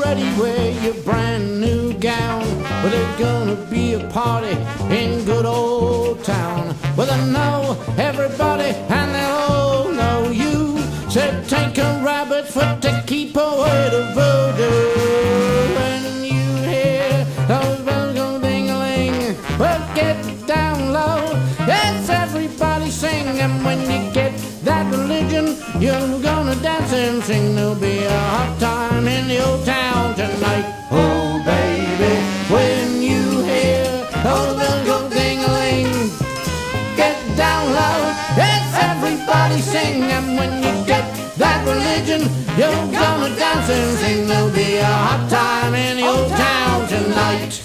everybody wear your brand new gown. Well, there's gonna be a party in good old town. Well, I know everybody and they all know you. Said take a rabbit's foot to keep away the voodoo. When you hear those bells go ding-a-ling, well, get down low. Yes, everybody sing. And when you get that religion, you're gonna dance and sing. There'll be a hot time in the old town tonight. Oh, baby, when you hear those bells go ding-a-ling, get down low. Yes, everybody sing. And when you get that religion, you're gonna dance and sing. There'll be a hot time in the old town tonight.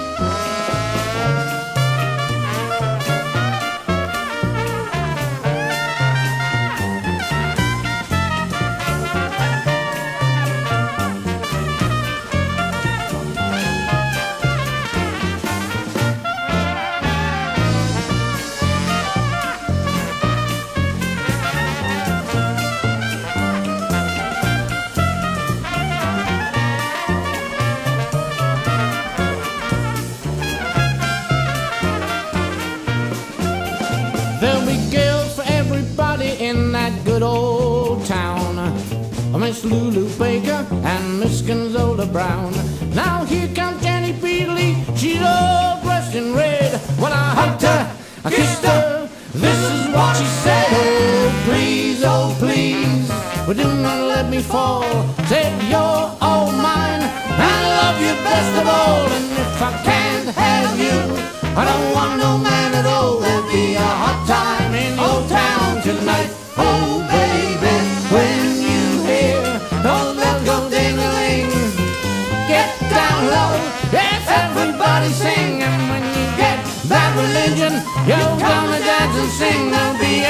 There'll be girls for everybody in that good old town. Miss Lulu Baker and Miss Gonzola Brown. Now here comes Jenny Beatley, she's all dressed in red. When I hugged her, I kissed her, this is what she said. Oh please, well, do not let me fall. Said you're all mine, I love you best of all. And if I can't have you, I don't want no man at all. There'll be a hot time in your town tonight. Oh baby, when you hear those bells go ding-a-ling, get down low. Yes, everybody sing. And when you get that religion, you're gonna dance and sing. There'll be